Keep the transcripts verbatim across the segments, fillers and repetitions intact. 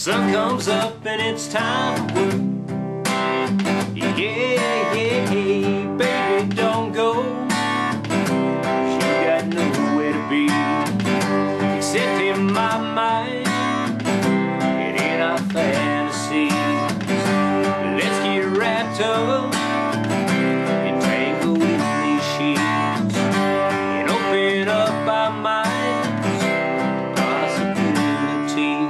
sun comes up and it's time for work. Yeah, yeah, yeah, baby, don't go. You got nowhere to be except in my mind and in our fantasies. Let's get wrapped up and tangled in these sheets and open up our minds to possibilities.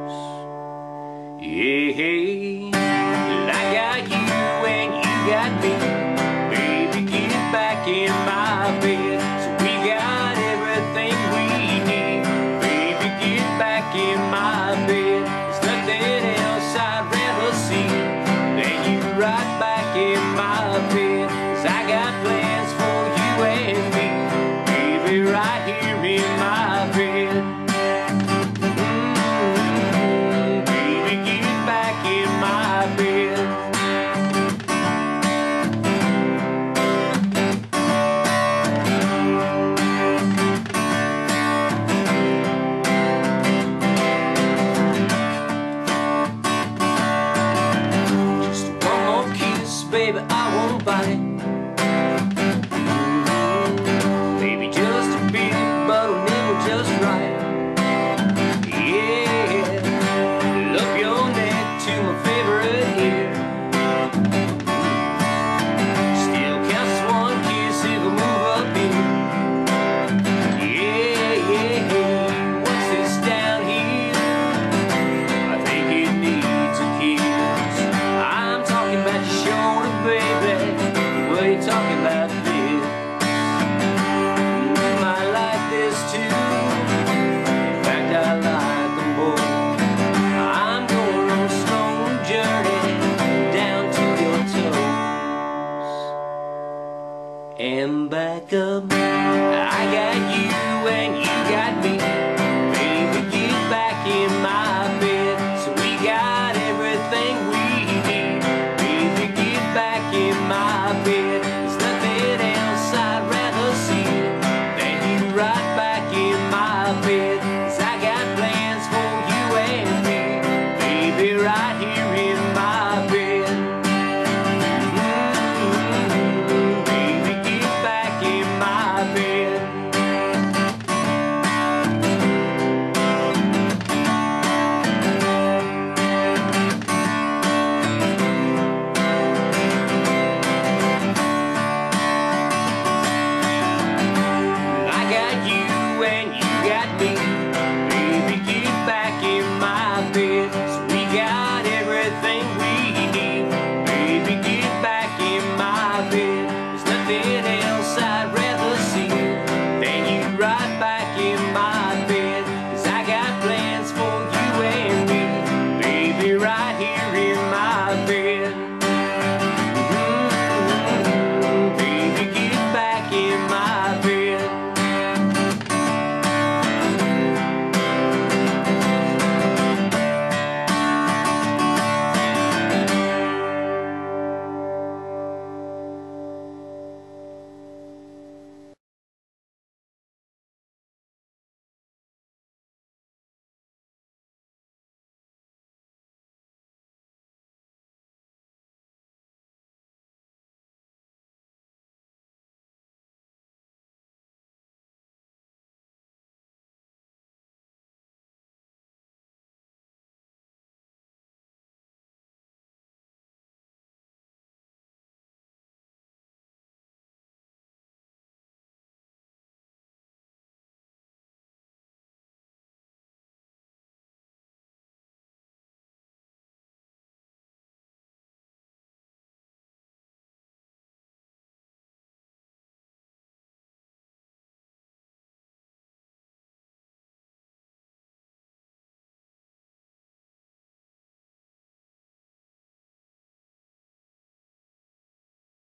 Yeah, I got you and you got me. Baby, get back in my bed. So we got everything we need. Baby, get back in my bed. There's nothing else I'd rather see than you right back in my bed. 'Cause I got plans for you and me, baby, right here in my bed. Mm-hmm. Baby, get back in my bed. Baby, I won't bite. Maybe just a bit, but a little just right. Yeah, love your neck to my favorite ear. Still counts one kiss if I move up here. Yeah, yeah, yeah. What's this down here? I think it needs a kiss. I'm talking about your shoulder, baby, what are you talking about this? Mm, I like this too. In fact, I like them both. I'm going on a slow journey down to your toes and back up. I got you and you got me.